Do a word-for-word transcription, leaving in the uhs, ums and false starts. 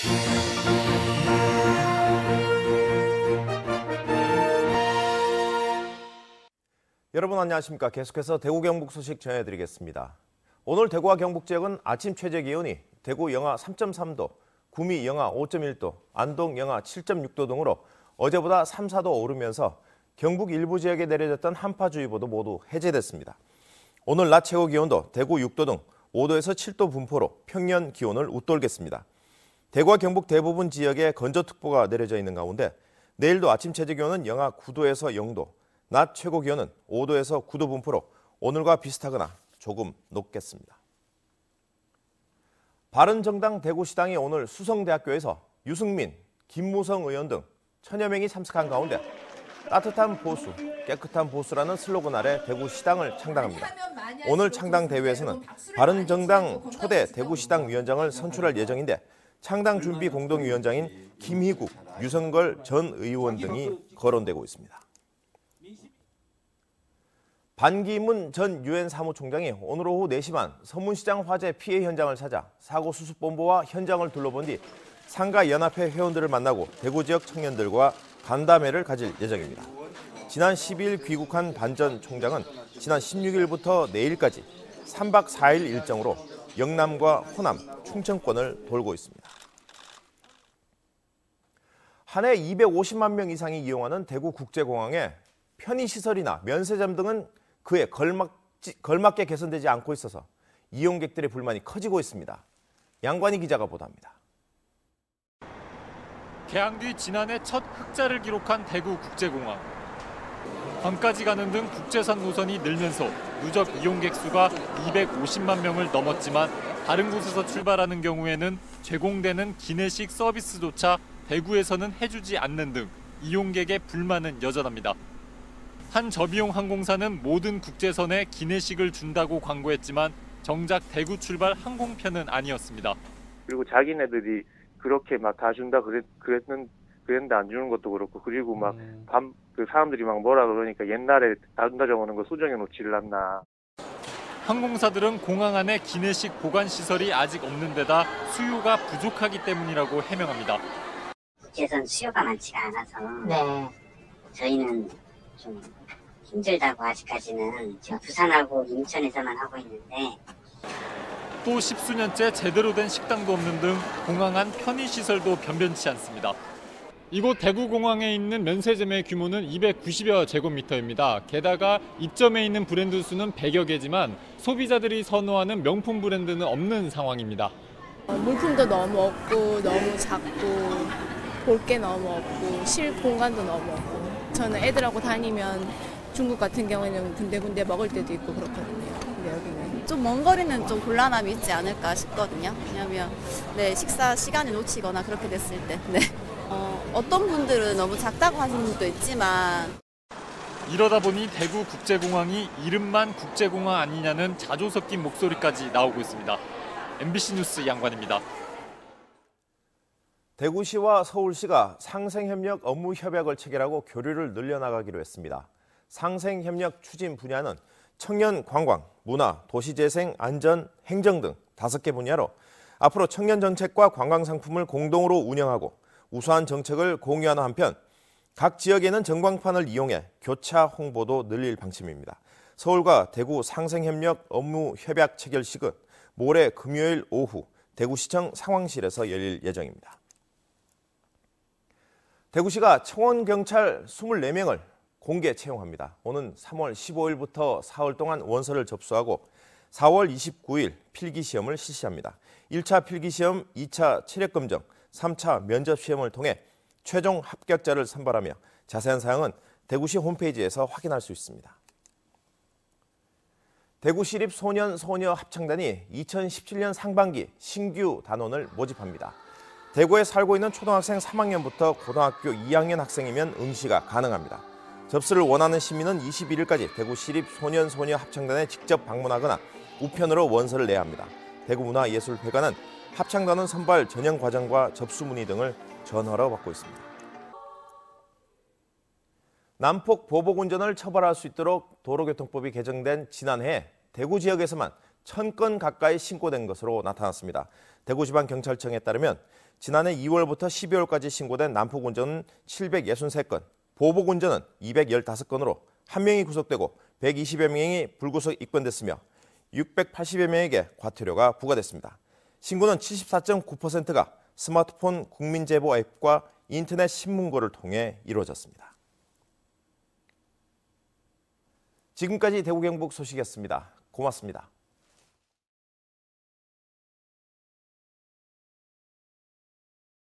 여러분 안녕하십니까. 계속해서 대구 경북 소식 전해드리겠습니다. 오늘 대구와 경북 지역은 아침 최저 기온이 대구 영하 삼 점 삼 도, 구미 영하 오 점 일 도, 안동 영하 칠 점 육 도 등으로 어제보다 삼, 사 도 오르면서 경북 일부 지역에 내려졌던 한파주의보도 모두 해제됐습니다. 오늘 낮 최고 기온도 대구 육 도 등 오 도에서 칠 도 분포로 평년 기온을 웃돌겠습니다. 대구와 경북 대부분 지역에 건조특보가 내려져 있는 가운데 내일도 아침 최저 기온은 영하 구 도에서 영 도, 낮 최고 기온은 오 도에서 구 도 분포로 오늘과 비슷하거나 조금 높겠습니다. 바른정당 대구시당이 오늘 수성대학교에서 유승민, 김무성 의원 등 천여 명이 참석한 가운데 따뜻한 보수, 깨끗한 보수라는 슬로건 아래 대구시당을 창당합니다. 오늘 창당 대회에서는 바른정당 초대 대구시당 위원장을 선출할 예정인데 창당 준비 공동위원장인 김희국, 유성걸 전 의원 등이 거론되고 있습니다. 반기문 전 유엔 사무총장이 오늘 오후 네 시 반 서문시장 화재 피해 현장을 찾아 사고 수습본부와 현장을 둘러본 뒤 상가 연합회 회원들을 만나고 대구 지역 청년들과 간담회를 가질 예정입니다. 지난 십이 일 귀국한 반 전 총장은 지난 십육 일부터 내일까지 삼 박 사 일 일정으로 영남과 호남, 충청권을 돌고 있습니다. 한 해 이백오십만 명 이상이 이용하는 대구국제공항에 편의시설이나 면세점 등은 그에 걸맞지, 걸맞게 개선되지 않고 있어서 이용객들의 불만이 커지고 있습니다. 양관희 기자가 보도합니다. 개항 뒤 지난해 첫 흑자를 기록한 대구국제공항. 밤까지 가는 등 국제선 노선이 늘면서 누적 이용객 수가 이백오십만 명을 넘었지만 다른 곳에서 출발하는 경우에는 제공되는 기내식 서비스조차 대구에서는 해주지 않는 등 이용객의 불만은 여전합니다. 한 저비용 항공사는 모든 국제선에 기내식을 준다고 광고했지만 정작 대구 출발 항공편은 아니었습니다. 그리고 자기네들이 그렇게 막 다 준다 그랬, 그랬는, 그랬는데 안 주는 것도 그렇고, 그리고 막 밤, 그 사람들이 막 뭐라 그러니까 옛날에 다 준다 적어놓은 거 수정해 놓지를 않나. 항공사들은 공항 안에 기내식 보관 시설이 아직 없는 데다 수요가 부족하기 때문이라고 해명합니다. 국제선 수요가 많지가 않아서 네. 저희는 좀 힘들다고 아직까지는 지금 부산하고 인천에서만 하고 있는데 또 십수년째 제대로 된 식당도 없는 등 공항 안 편의시설도 변변치 않습니다. 이곳 대구공항에 있는 면세점의 규모는 이백구십여 제곱미터입니다. 게다가 입점해 있는 브랜드 수는 백여 개지만 소비자들이 선호하는 명품 브랜드는 없는 상황입니다. 물품도 너무 없고 너무 작고 볼 게 너무 없고 쉴 공간도 너무 없고 저는 애들하고 다니면 중국 같은 경우에는 군데군데 먹을 때도 있고 그렇거든요. 근데 여기는 좀 먼 거리는 좀 곤란함이 있지 않을까 싶거든요. 왜냐하면 네, 식사 시간을 놓치거나 그렇게 됐을 때 네. 어, 어떤 분들은 너무 작다고 하시는 분도 있지만 이러다 보니 대구국제공항이 이름만 국제공항 아니냐는 자조 섞인 목소리까지 나오고 있습니다. 엠비씨 뉴스 양관입니다. 대구시와 서울시가 상생협력 업무 협약을 체결하고 교류를 늘려나가기로 했습니다. 상생협력 추진 분야는 청년 관광, 문화, 도시재생, 안전, 행정 등 다섯 개 분야로 앞으로 청년 정책과 관광 상품을 공동으로 운영하고 우수한 정책을 공유하는 한편 각 지역에는 전광판을 이용해 교차 홍보도 늘릴 방침입니다. 서울과 대구 상생협력 업무 협약 체결식은 모레 금요일 오후 대구시청 상황실에서 열릴 예정입니다. 대구시가 청원경찰 이십사 명을 공개 채용합니다. 오는 삼월 십오일부터 사흘 동안 원서를 접수하고 사월 이십구일 필기시험을 실시합니다. 일 차 필기시험, 이 차 체력검정, 삼 차 면접시험을 통해 최종 합격자를 선발하며 자세한 사항은 대구시 홈페이지에서 확인할 수 있습니다. 대구시립 소년 소녀 합창단이 이천십칠년 상반기 신규 단원을 모집합니다. 대구에 살고 있는 초등학생 삼 학년부터 고등학교 이 학년 학생이면 응시가 가능합니다. 접수를 원하는 시민은 이십일일까지 대구시립 소년 소녀 합창단에 직접 방문하거나 우편으로 원서를 내야 합니다. 대구문화예술회관은 합창단원 선발 전형 과정과 접수 문의 등을 전화로 받고 있습니다. 난폭 보복 운전을 처벌할 수 있도록 도로교통법이 개정된 지난해 대구 지역에서만 천 건 가까이 신고된 것으로 나타났습니다. 대구지방경찰청에 따르면 지난해 이월부터 십이월까지 신고된 난폭 운전은 칠백육십삼 건, 보복 운전은 이백십오 건으로 한 명이 구속되고 백이십여 명이 불구속 입건됐으며 육백팔십여 명에게 과태료가 부과됐습니다. 신고는 칠십사 점 구 퍼센트가 스마트폰 국민제보 앱과 인터넷 신문고를 통해 이루어졌습니다. 지금까지 대구 경북 소식이었습니다. 고맙습니다.